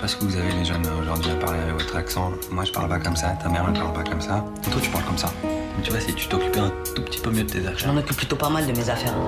pas ce que vous avez les jeunes aujourd'hui à parler avec votre accent. Moi je parle pas comme ça, ta mère elle parle pas comme ça. Et toi tu parles comme ça. Mais tu vois, si tu t'occupais un tout petit peu mieux de tes Je affaires. m'en occupe plutôt pas mal de mes affaires.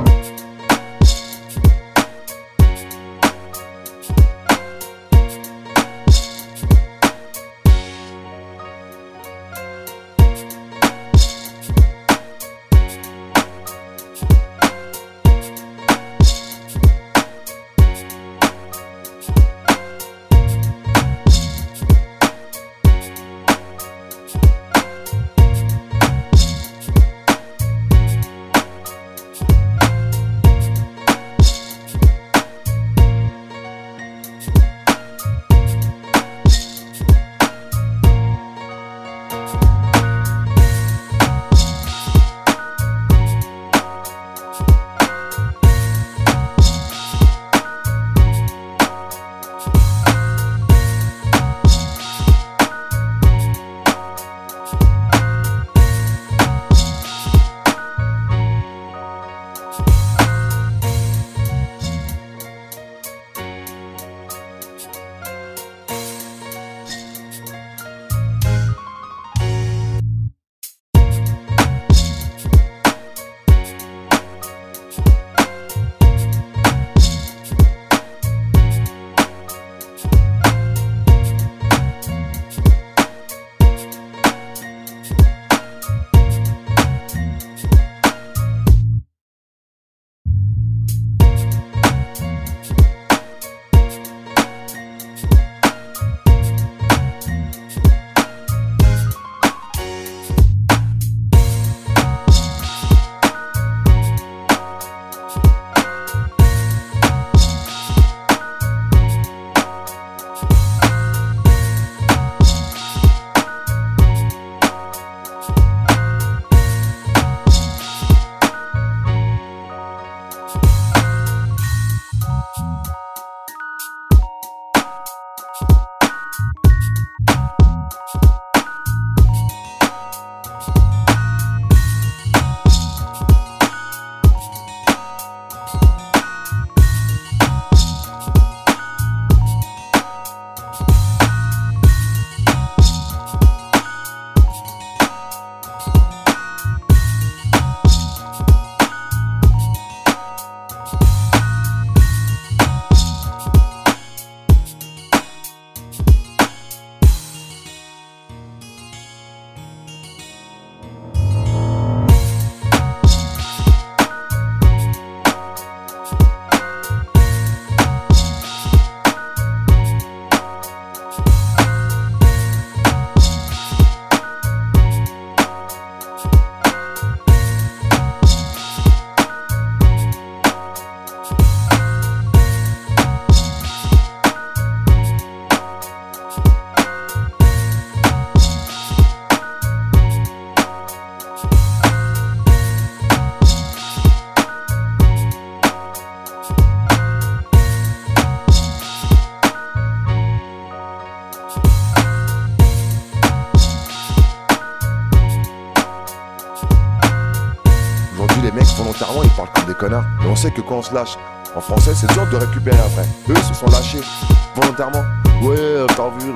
Aujourd'hui, les mecs, volontairement, ils parlent comme des connards. Et on sait que quand on se lâche en français, c'est dur de récupérer après. Eux, ils se sont lâchés volontairement. Ouais, t'as vu,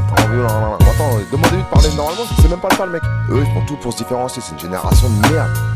Attends, demandez-lui de parler normalement, c'est même pas le cas, le mec. Eux, ils font tout pour se différencier. C'est une génération de merde.